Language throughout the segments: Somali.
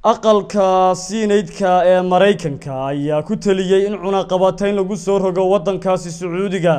aqalka Senatka ee Mareykanka ayaa ku taliyay in cunaqabatayn lagu soo rogo wadankaasi Sacuudiga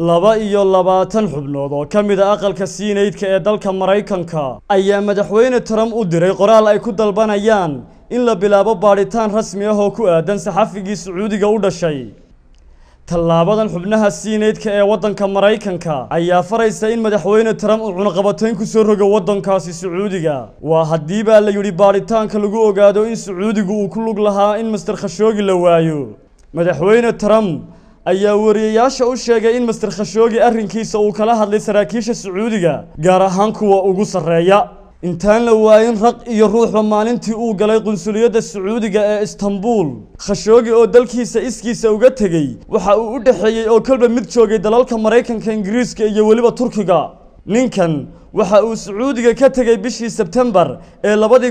22 xubnood oo kamid ah aqalka Senatka ee dalka Mareykanka ayaa madaxweyne Trump u diray qoraal ay ku dalbanayaan in la bilaabo baaritaan rasmi ah oo ku aadan saxafigii Sacuudiga u dhashay tallaabadan xubnaha Senatka ee wadanka Mareykanka ayaa faraysa in madaxweyne Trump uu cunaqabatayn ku soo rogo wadankaasi Sacuudiga waa hadii baa la yiri baaritaanka lagu ogaado in Sacuudigu uu ku lug lahaa in Mr Khashoggi la waayo madaxweyne Trump ayaa wariyaasha u sheegay in Mr Khashoggi arrinkiisa uu kala hadlay saraakiisha Sacuudiga gaar ahaan kuwa ugu sareeya intaan la waayin raq iyo ruuxba maalintii uu galay qunsuliyadda Sacuudiga ee Istanbul Khashoggi oo dalkiisa iskiisa uga tagay waxa uu u dhaxeeyay oo kalba mid joogay dalalka Mareykanka Ingiriiska iyo waliba Turkiga ninkan waxa uu Sacuudiga ka tagay bishii September ee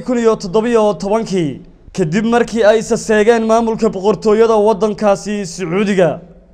2017 kadib markii ay saseegeen maamulka boqortooyada wadankaasi Sacuudiga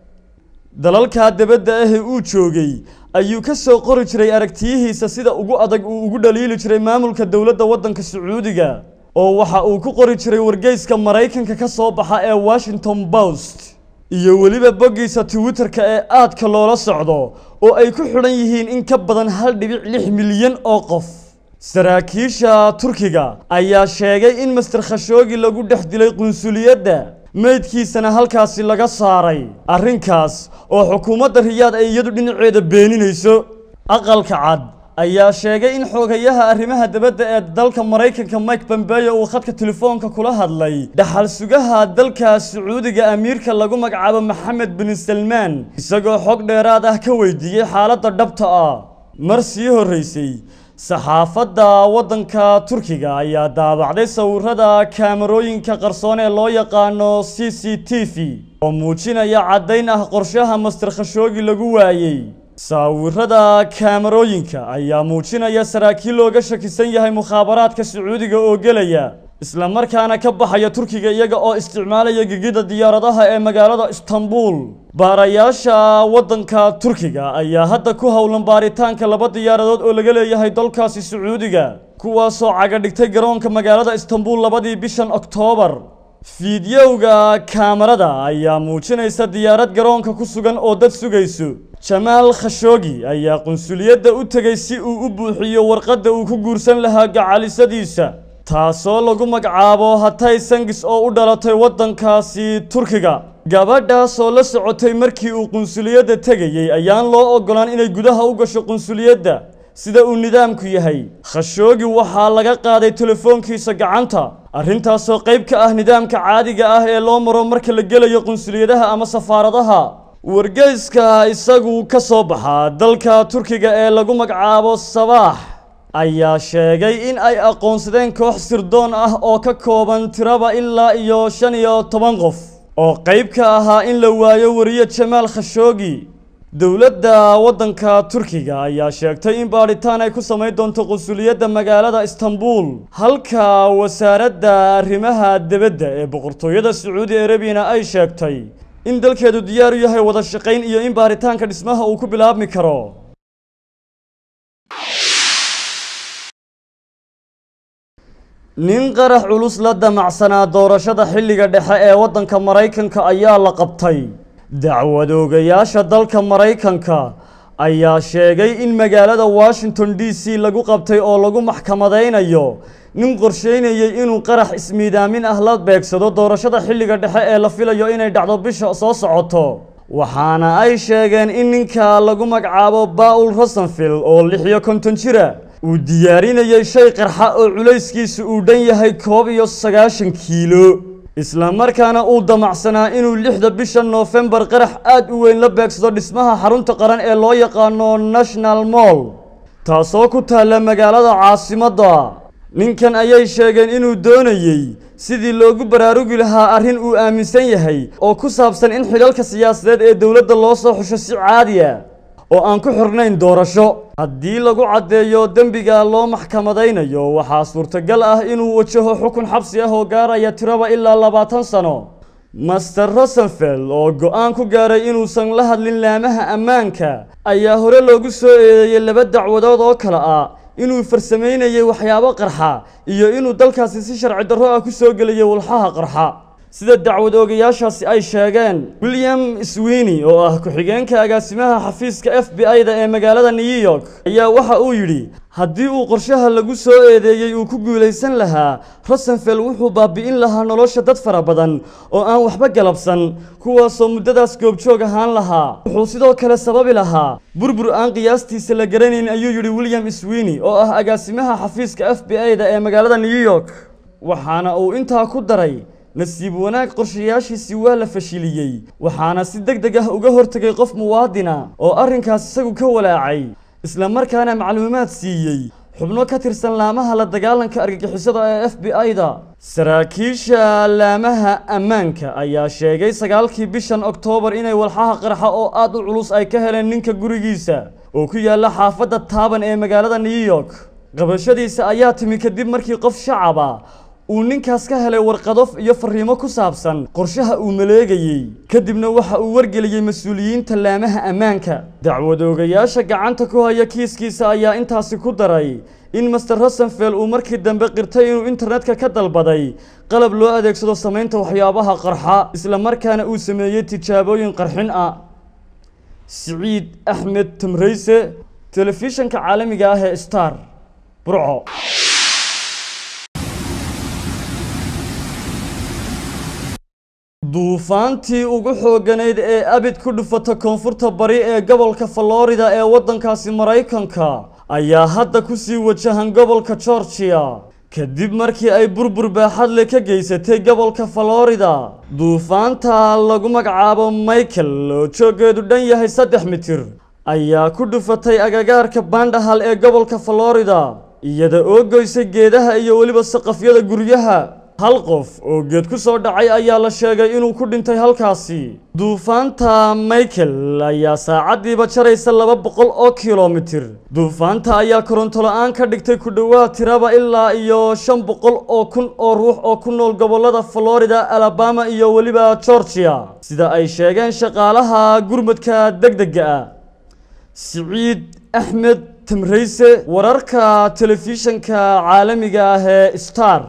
dalalka dibadda ah ee uu joogay ayuu ka soo qori jiray aragtiyihiisa sida ugu adag uu ugu dhaliili jiray maamulka dawladda wadanka Sacuudiga oo waxa uu ku qori jiray wargeyska Mareykanka ka soo baxa ee Washington Post iyo waliba boggiisa Twitter-ka ee aadka loola socdo oo ay ku xidhan yihiin in ka badan 1.6 milyan oo qof saraakiisha Turkiga ayaa sheegay in Mr Khashoggi lagu dhex dilay qunsuliyadda meydkiisana halkaasi laga saaray arrinkaas oo xukuumadda Riyaad ay iyadu dhinaceeda beeninayso aqalka cad ayaa sheegay in xogayaha arrimaha dibadda ee dalka Mareykanka Mike Pompeo uu khadka telefoonka kula hadlay dhaxal sugaha dalka Sacuudiga amiirka lagu magacaabo Mohammed bin Salman isagoo xog dheeraad ah ka weydiiyay xaaladda dhabta ah mar sii horeysay saxaafadda wadanka Turkiga ayaa daabacday sawirada kaamarooyinka qarsoon ee loo yaqaano CCTV oo muujinaya caddayn ah qorshaha Mr Khashoggi lagu waayay sawirada kaamarooyinka ayaa muujinaya saraakiil looga shakisan yahay mukhaabaraadka Sacuudiga oo gelaya isla markaana ka baxaya Turkiga iyaga oo isticmaalaya gegida diyaaradaha ee magaalada Istanbul baarayaasha wadanka Turkiga ayaa hadda ku howlan baaritaanka laba diyaaradood oo laga leeyahay dalkaasi Sacuudiga kuwaas oo caga dhigtay garoonka magaalada Istanbul 2 bishan Oktoobar fiidiyowga kaamarada ayaa muujinaysa diyaarad garoonka ku sugan oo dad sugayso Jamal Khashoggi ayaa qunsuliyadda u tagay si uu u buuxiyo warqadda uu ku guursan lahaa gacalisadiisa taasoo lagu magacaabo Hatay Cengiz oo u dhalatay wadankaasi Turkiga gabadhaas oo la socotay markii uu qunsuliyadda tagayay ayaan loo ogolaan inay gudaha u gasho qunsuliyadda sida uu nidaamku yahay Khashoggi waxa laga qaaday telefoonkiisa gacanta arrintaas oo qayb ka ah nidaamka caadiga ah ee loo maro marka la gelayo qunsuliyadaha ama safaaradaha wargeyska isagu ka soo baxa dalka Turkiga ee lagu magacaabo Sabah ayaa sheegay in ay aqoonsadeen koox sirdoon ah oo ka kooban tiraba ilaa iyo 15 qof oo qayb ka ahaa in la waayo wariye Jamal Khashoggi dawladda wadanka Turkiga ayaa sheegtay in baaritaan ay ku sameyn doonto qunsuliyadda magaalada Istanbul halka wasaaradda arrimaha dibadda ee boqortooyada Saudi Arabia ay sheegtay in dalkeedu diyaar u yahay wada shaqayn iyo in baaritaanka dhismaha uu ku bilaabmi karo nin qarax culus la damacsanaa doorashada xilliga dhexe ee wadanka Mareykanka ayaa la qabtay dacwadoogayaasha dalka Mareykanka ayaa sheegay in magaalada Washington DC lagu qabtay oo lagu maxkamadeynayo nin qorsheynayay inuu qarax ismiidaamin ah la beegsado doorashada xilliga dhexe ee la filayo inay dhacdo bisha soo socoto waxaana ay sheegeen in ninka lagu magacaabo Paul Rosenfield oo 56 jir ah uu diyaarinayay shay qarxa oo culayskiisu uu dhan yahay 90 kiilo isla markaana uu damacsanaa inuu 6 bisha November qarax aad u weyn la beegsado dhismaha xarunta qaran ee loo yaqaano National Mall taasoo ku taala magaalada caasimadda ninkan ayay sheegeen inuu doonayay sidii loogu baraarugi lahaa arrin uu aaminsan yahay oo ku saabsan in xilalka siyaasadeed ee dawladda loo soo xusho si caadi ah oo aan ku xirnayn doorasho haddii lagu cadeeyo dambiga loo maxkamadeynayo waxaa suurtagal ah inuu wajaho xukun xabsi ah oo gaaraya tiraba ilaa 20 sano Mr Rosenfield oo go'aan ku gaaray inuusan la hadlin laamaha ammaanka ayaa hore loogu soo eedeeyay 2 dacwadood oo kala ah inuu farsameynayay waxyaabo qarxa iyo inuu dalkaasi si sharci darro ah ku soo geliyay walxaha qarxa sida dacwad oogayaashaasi ay sheegeen. William Sweeney oo ah ku-xigeenka agaasimaha xafiiska FBI-da ee magaalada New York ayaa waxa uu yidhi haddii uu qorshaha lagu soo eedeeyay uu ku guulaysan lahaa, Rosenfeld wuxuu baabi'in lahaa nolosha dad fara badan oo aan waxba galabsan, kuwaasoo muddadaas goobjoog ahaan lahaa. Wuxuu sidoo kale sababi lahaa burbur aan qiyaastiisa la garanayn, ayuu yidhi William Sweeney oo ah agaasimaha xafiiska FBI-da ee magaalada New York. Waxaana uu intaa ku daray nasiib wanaag qorshayaashiisii waa la fashiliyey, waxaana si degdeg ah uga hortagay qof muwaadina oo arrinkaas isagu ka walaacay, isla markaana macluumaad siiyey xubno ka tirsan laamaha la dagaalanka argagixisada ee FBI-da. Saraakiisha laamaha ammaanka ayaa sheegay 9kii bishan Oktoobar inay walxaha qarxa oo aad u culus ay ka heleen ninka gurigiisa oo ku yaala xaafadda Taban ee magaalada New York. Qabashadiisa ayaa timi kadib markii qof shacab ah uu ninkaas ka helay warqado iyo fariimo ku saabsan qorshaha uu maleegayay, kadibna waxa uu wargeliyay mas'uuliyiinta laamaha ammaanka. Dacwad oogayaasha gacanta ku haya kiiskiisa ayaa intaasi ku daray in Mr. Rosenfeld uu markii dambe qirtay inuu internetka ka dalbaday qalab loo adeegsado samaynta waxyaabaha qarxa, isla markaana uu sameeyay tijaabooyin qarxin ah. Saciid Axmed Tamrayse, telefishinka caalamiga ah ee Star, Burco. duufaantii ugu xooganayd ee abid ku dhufata koonfurta bari ee gobolka Florida ee waddankaasi Mareykanka ayaa hadda ku sii wajahan gobolka Georgia kadib markii ay burbur baaxad leh ka geysatay gobolka Florida. duufaanta lagu magacaabo Michael oo joogeedu dhan yahay 3 mitir ayaa ku dhufatay agagaarka Bandahal ee gobolka Florida, iyada oo goysay geedaha iyo weliba saqafyada guryaha. hal qof oo geed ku soo dhacay ayaa la sheegay inuu ku dhintay halkaasi. duufaanta Michael ayaa saacadiiba jaraysa 200 oo kiiloomitir. duufaanta ayaa koronto la'aan ka dhigtay ku dhawaad tiraba ilaa iyo 500 oo kun oo ruux oo ku nool gobolada Florida, Alabama iyo weliba Georgia, sida ay sheegeen shaqaalaha gurmadka degdega ah. Saciid Axmed Tamrayse, wararka telefishinka caalamiga ah ee Star.